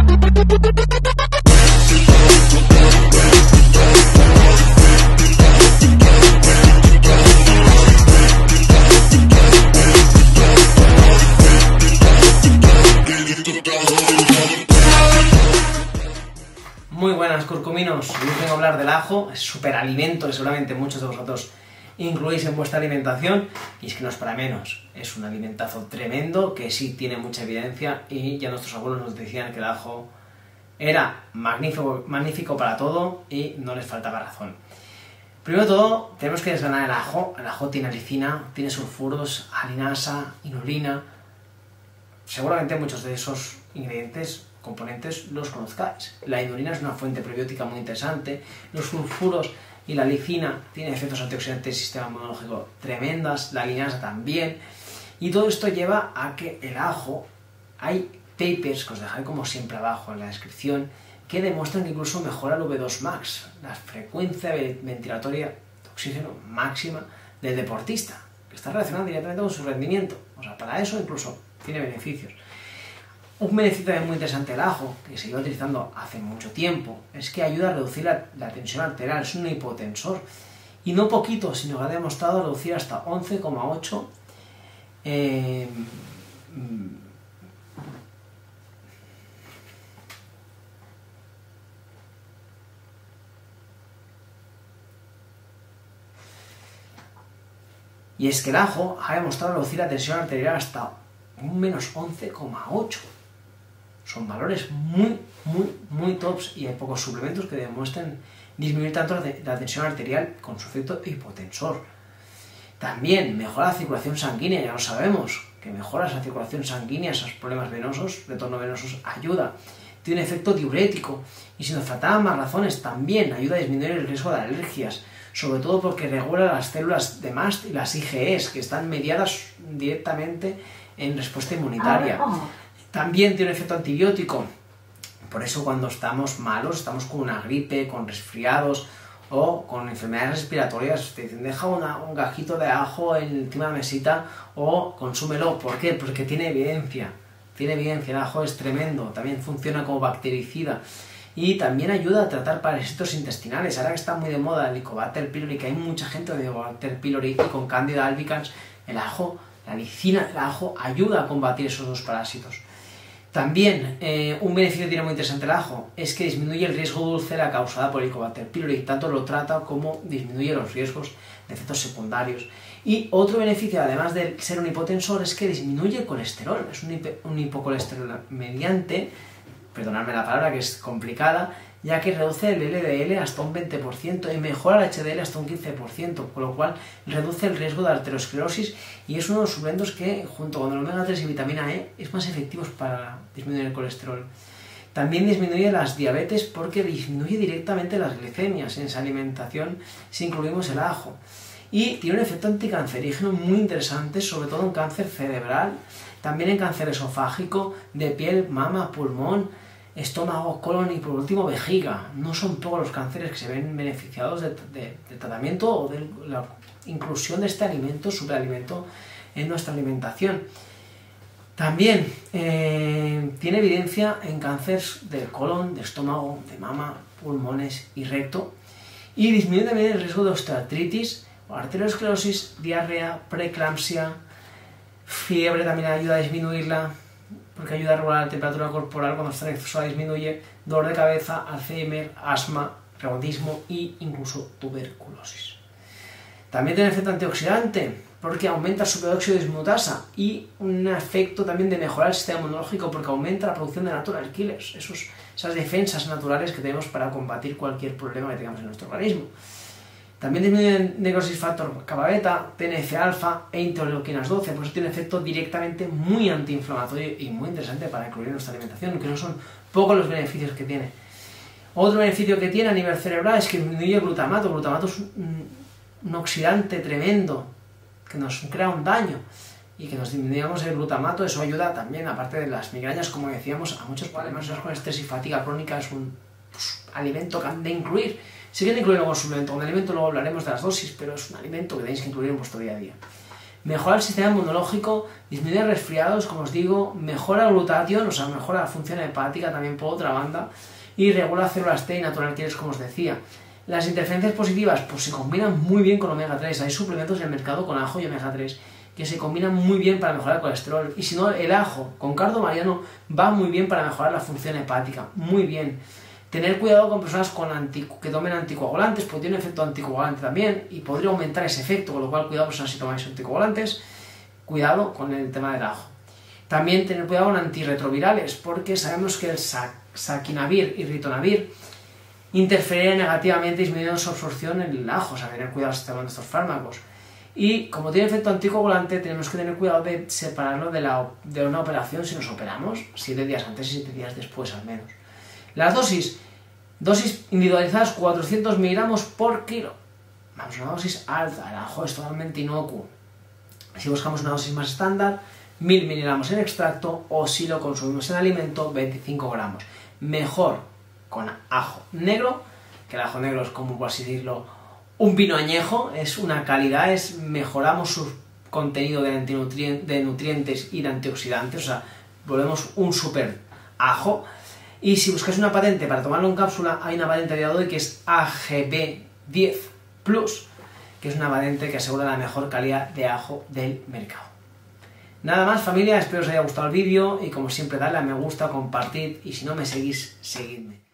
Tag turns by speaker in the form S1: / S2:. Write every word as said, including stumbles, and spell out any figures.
S1: Muy buenas, curcuminos. Hoy os vengo a hablar del ajo, es superalimento que seguramente muchos de vosotros incluís en vuestra alimentación, y es que no es para menos, es un alimentazo tremendo que sí tiene mucha evidencia, y ya nuestros abuelos nos decían que el ajo era magnífico, magnífico para todo y no les faltaba razón. Primero de todo, tenemos que desgranar el ajo. El ajo tiene alicina, tiene sulfuros, alinasa, inulina. Seguramente muchos de esos ingredientes, componentes, los conozcáis. La inulina es una fuente probiótica muy interesante. Los sulfuros y la alicina tienen efectos antioxidantes del sistema inmunológico tremendas. La alinasa también. Y todo esto lleva a que el ajo, hay papers que os dejaré como siempre abajo en la descripción, que demuestran que incluso mejora el V dos max, la frecuencia ventilatoria de oxígeno máxima del deportista, que está relacionada directamente con su rendimiento. O sea, para eso incluso tiene beneficios. Un beneficio también muy interesante del ajo, que se lleva utilizando hace mucho tiempo, es que ayuda a reducir la, la tensión arterial, es un hipotensor. Y no poquito, sino que ha demostrado reducir hasta once coma ocho eh, y es que el ajo ha demostrado reducir la tensión arterial hasta un menos once coma ocho. Son valores muy, muy, muy tops, y hay pocos suplementos que demuestren disminuir tanto la, la tensión arterial con su efecto hipotensor. También mejora la circulación sanguínea, ya lo sabemos, que mejora esa circulación sanguínea, esos problemas venosos, retorno venosos, ayuda. Tiene un efecto diurético, y si nos faltaban más razones, también ayuda a disminuir el riesgo de alergias, sobre todo porque regula las células de mast y las I G Es, que están mediadas directamente en respuesta inmunitaria. También tiene un efecto antibiótico, por eso cuando estamos malos, estamos con una gripe, con resfriados o con enfermedades respiratorias, te dicen deja una, un gajito de ajo encima de la mesita o consúmelo. ¿Por qué? Porque tiene evidencia, tiene evidencia, el ajo es tremendo, también funciona como bactericida. Y también ayuda a tratar parásitos intestinales. Ahora que está muy de moda el Helicobacter pylori, que hay mucha gente con Helicobacter pylori y con Candida albicans, el ajo, la alicina del ajo ayuda a combatir esos dos parásitos. También eh, un beneficio que tiene muy interesante el ajo es que disminuye el riesgo de úlcera causada por Helicobacter pylori, tanto lo trata como disminuye los riesgos de efectos secundarios. Y otro beneficio, además de ser un hipotensor, es que disminuye el colesterol. Es un, hip un hipocolesterol mediante, perdonadme la palabra que es complicada, ya que reduce el L D L hasta un veinte por ciento y mejora el H D L hasta un quince por ciento, con lo cual reduce el riesgo de arteriosclerosis, y es uno de los suplementos que, junto con el omega tres y vitamina E, es más efectivos para disminuir el colesterol. También disminuye las diabetes porque disminuye directamente las glicemias en esa alimentación si incluimos el ajo. Y tiene un efecto anticancerígeno muy interesante, sobre todo en cáncer cerebral, también en cáncer esofágico, de piel, mama, pulmón, estómago, colon y por último vejiga. No son pocos los cánceres que se ven beneficiados de, de, de tratamiento o de la inclusión de este alimento, superalimento, en nuestra alimentación. También eh, tiene evidencia en cáncer del colon, de estómago, de mama, pulmones y recto, y disminuye también el riesgo de osteoartritis, arteriosclerosis, diarrea, preeclampsia, fiebre también ayuda a disminuirla, porque ayuda a regular la temperatura corporal cuando está en exceso, disminuye dolor de cabeza, Alzheimer, asma, reumatismo e incluso tuberculosis. También tiene efecto antioxidante, porque aumenta el superóxido de dismutasa, y un efecto también de mejorar el sistema inmunológico, porque aumenta la producción de natural killers, esos, esas defensas naturales que tenemos para combatir cualquier problema que tengamos en nuestro organismo. También disminuye necrosis factor kappa beta, T N F alfa e interleuquinas doce, por eso tiene un efecto directamente muy antiinflamatorio y muy interesante para incluir en nuestra alimentación, que no son pocos los beneficios que tiene. Otro beneficio que tiene a nivel cerebral es que disminuye el glutamato. El glutamato es un, un oxidante tremendo que nos crea un daño, y que nos disminuyamos el glutamato, eso ayuda también, aparte de las migrañas, como decíamos, a muchos problemas con estrés y fatiga crónica. Es un pues, alimento que han de incluir. Si quieren incluirlo como suplemento, un alimento, luego hablaremos de las dosis, pero es un alimento que tenéis que incluir en vuestro día a día. Mejora el sistema inmunológico, disminuye resfriados, como os digo, mejora la glutatión, o sea, mejora la función hepática también por otra banda, y regula células T y natural killers, como os decía. Las interferencias positivas, pues se combinan muy bien con omega tres, hay suplementos en el mercado con ajo y omega tres, que se combinan muy bien para mejorar el colesterol, y si no, el ajo con cardo mariano va muy bien para mejorar la función hepática, muy bien. Tener cuidado con personas con que tomen anticoagulantes, porque tiene un efecto anticoagulante también, y podría aumentar ese efecto, con lo cual cuidado personas si tomáis anticoagulantes, cuidado con el tema del ajo. También tener cuidado con antirretrovirales, porque sabemos que el saquinavir y ritonavir interfieren negativamente disminuyendo su absorción en el ajo, o sea, tener cuidado si tomando estos fármacos. Y como tiene efecto anticoagulante, tenemos que tener cuidado de separarlo de, la, de una operación si nos operamos, siete días antes y siete días después al menos. Las dosis, dosis individualizadas cuatrocientos miligramos por kilo. Vamos a una dosis alta, el ajo es totalmente inocuo. Si buscamos una dosis más estándar, mil miligramos en extracto, o si lo consumimos en alimento, veinticinco gramos. Mejor con ajo negro, que el ajo negro es como, por así decirlo, un vino añejo, es una calidad, es mejoramos su contenido de, de nutrientes y de antioxidantes, o sea, volvemos un super ajo. Y si buscáis una patente para tomarlo en cápsula, hay una patente a día de hoy que es A G B diez plus, que es una patente que asegura la mejor calidad de ajo del mercado. Nada más, familia, espero os haya gustado el vídeo y como siempre, dadle a me gusta, compartid y si no me seguís, seguidme.